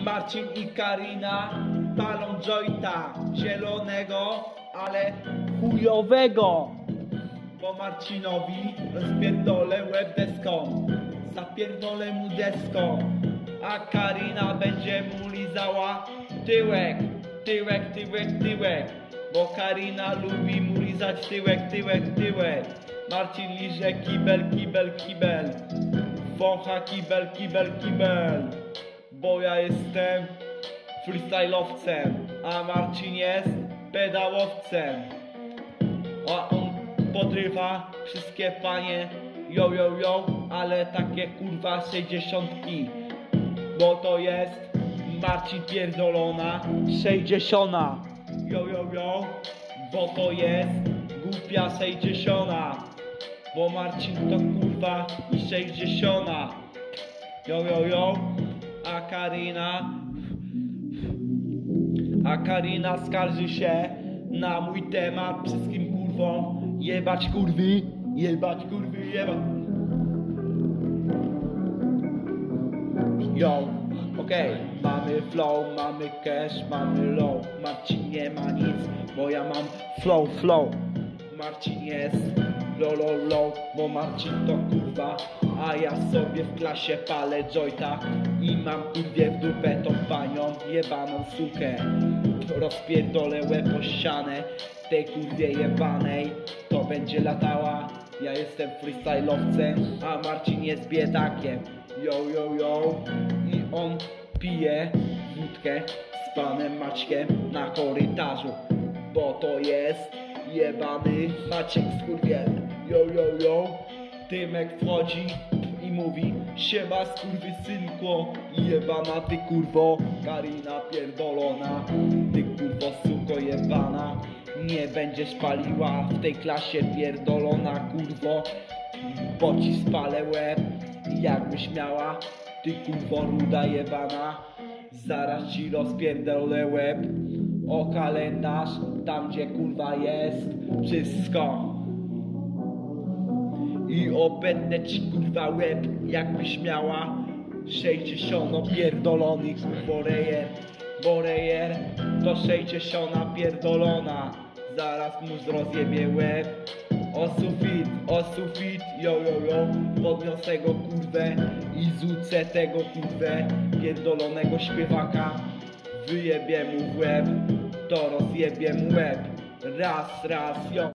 Marcin i Karina palą jointa zielonego, ale chujowego. Bo Marcinowi rozpierdolę łeb deską, zapierdolę mu deską, a Karina będzie mu lizała tyłek, tyłek, tyłek, tyłek. Bo Karina lubi mu lizać tyłek, tyłek, tyłek. Marcin liże kibel, kibel, kibel. Wącha kibel, kibel, kibel. Bo ja jestem freestyle'owcem, a Marcin jest pedałowcem. A on podrywa wszystkie panie, yo, yo, yo, ale takie kurwa 60. Bo to jest Marcin pierdolona 60. Yo, yo, yo, bo to jest głupia 60. Bo Marcin to kurwa 60. Yo, yo, yo, a Karina skarży się na mój temat wszystkim kurwom. Jebać kurwy, jebać kurwy, jebać. Yo, okej, mamy flow, mamy cash, mamy low. Marcin nie ma nic, bo ja mam flow, flow. Marcin jest low, low, low, bo Marcin to kurwa, a ja sobie w klasie palę jointa i mam kurwie w dupę tą panią jebaną sukę. Rozpierdolę łeb o ścianę tej kurwie jebanej, to będzie latała. Ja jestem freestyle'owcem, a Marcin jest biedakiem. Yo, yo, yo, i on pije wódkę z panem Maćkiem na korytarzu, bo to jest jebany Maciek skurwiel. Yo, yo, yo, Tymek wchodzi i mówi: siema skurwysynko, jebana ty kurwo, Karina pierdolona, ty kurwo suko jebana, nie będziesz paliła w tej klasie pierdolona kurwo, bo ci spalę łeb, jakbyś miała, ty kurwo ruda jebana, zaraz ci rozpierdolę łeb o kalendarz, tam gdzie kurwa jest wszystko. I obetnę ci kurwa łeb, jakbyś miała 60 pierdolony kurwo rejer. Bo rejer to 60 pierdolona, zaraz mu rozjebie łeb o sufit, yo, yo, yo. Podniosę go kurwę i zrzucę tego kurwę pierdolonego śpiewaka. Wyjebie mu w łeb, to rozjebie mu łeb. Raz, raz, yo.